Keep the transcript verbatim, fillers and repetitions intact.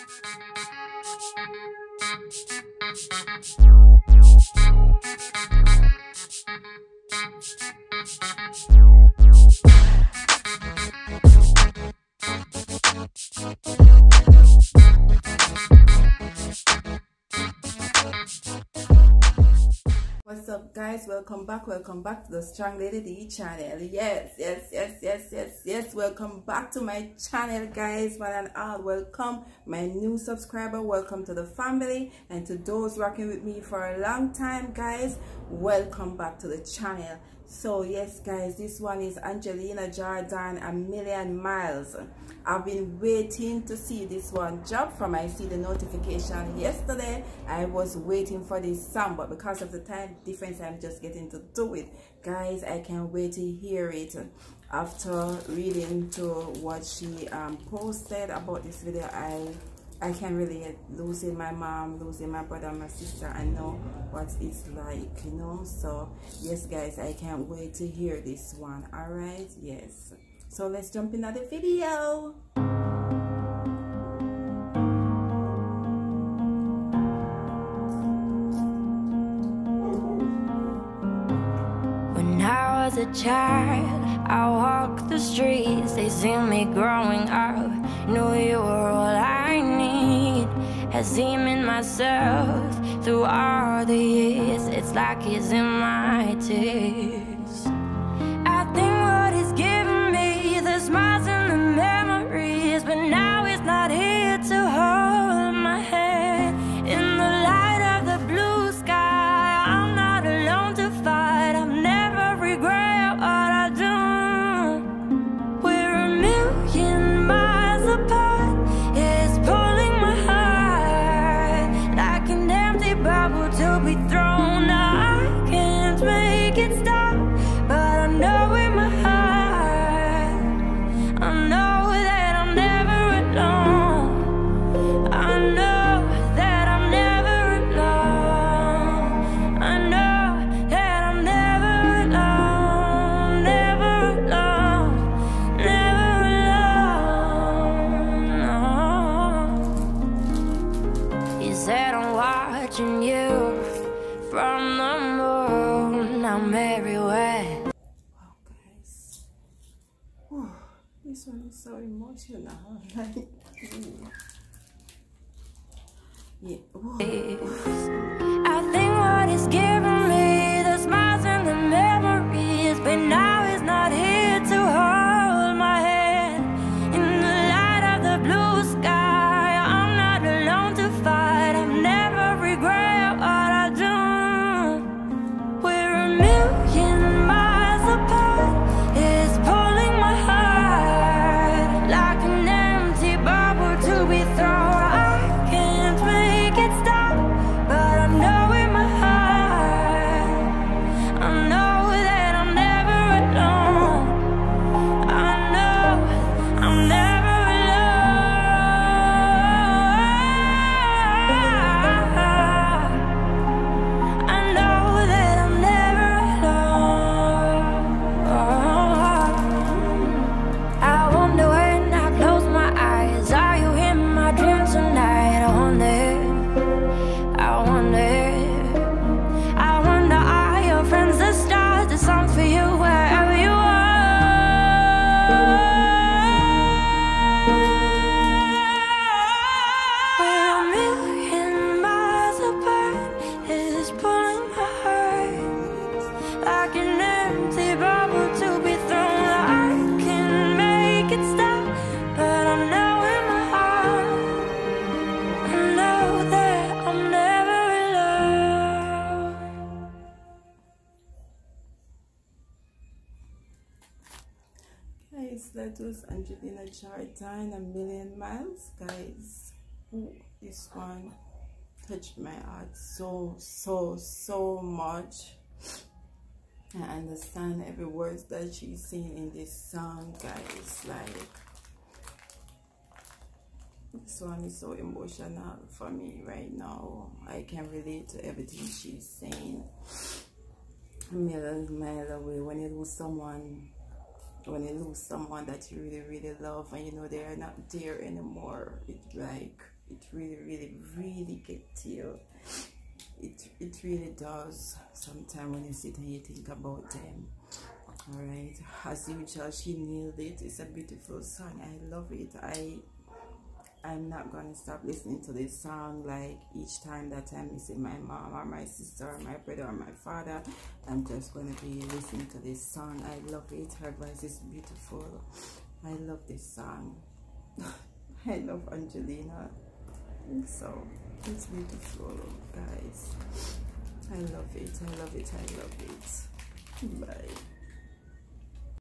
What's up, guys? Welcome back. Welcome back to the Strong Lady D channel. Yes, yes, yes, yes, yes, yes. Welcome back to my channel, guys. One and all, welcome my new subscriber. Welcome to the family, and to those rocking with me for a long time, guys, welcome back to the channel. So yes, guys, this one is Angelina Jordan, A Million Miles. I've been waiting to see this one drop from I see the notification yesterday. I was waiting for this song, but because of the time difference, I'm just getting to do it. Guys, I can't wait to hear it. After reading to what she um, posted about this video, I I can relate. Losing my mom, losing my brother, my sister, I know what it's like, you know. So yes, guys, I can't wait to hear this one. All right, yes. So let's jump into the video. When I was a child, I walked the streets. They see me growing up, knew you were all I need. Had seen in myself through all the years. It's like it's in my tears. I think what is giving me the smiles and the memories, but now it's not here to hold my hand. In the light of the blue sky, I'm not alone to fight. I've never regret what I do. We're a million miles apart. It's pulling my heart like an empty bubble to be thrown out. I can't make it stop, but I know in my heart, I know that I'm never alone. I know that I'm never alone. I know that I'm never alone, never alone, never alone. No. You said I'm watching you from the moon. I'm everywhere. Wow, guys. Whew. This one is so emotional. Like, mm. Yeah. Whoa. I think what is giving me the smiles and the memories, but now it's not here to hold my hand. In the light of the blue sky, I'm not alone to fight. I've never regret what I do. We're a million miles apart. It's pulling my heart like an empty bubble to be thrown. I can't make it stop, but I know in my heart, I know that I'm never alone. I know I'm never alone. I know that I'm never alone. I wonder when I close my eyes, are you in my dreams tonight? I wonder, I wonder, I wonder, are your friends the stars, the songs for you wherever you are? We're a million miles apart. It's pulling my heart like an empty bubble to be thrown. I can make it stop, but I know in my heart, I know that I'm never alone. Guys, that was Angelina Jordan, A Million Miles. Guys, ooh, this one touched my heart so, so, so much. I understand every word that she's saying in this song, guys. Like, this one is so emotional for me right now. I can relate to everything she's saying. A million miles away, when you lose someone, when you lose someone that you really, really love, and you know they are not there anymore, it's like, it really, really, really gets you. It, it really does. Sometimes when you sit and you think about them. Alright, as usual, she nailed it. It's a beautiful song. I love it. I, I'm not going to stop listening to this song. Like each time that I'm missing my mom or my sister or my brother or my father, I'm just going to be listening to this song. I love it. Her voice is beautiful. I love this song. I love Angelina. So it's beautiful, guys. I love it. I love it. I love it. Bye.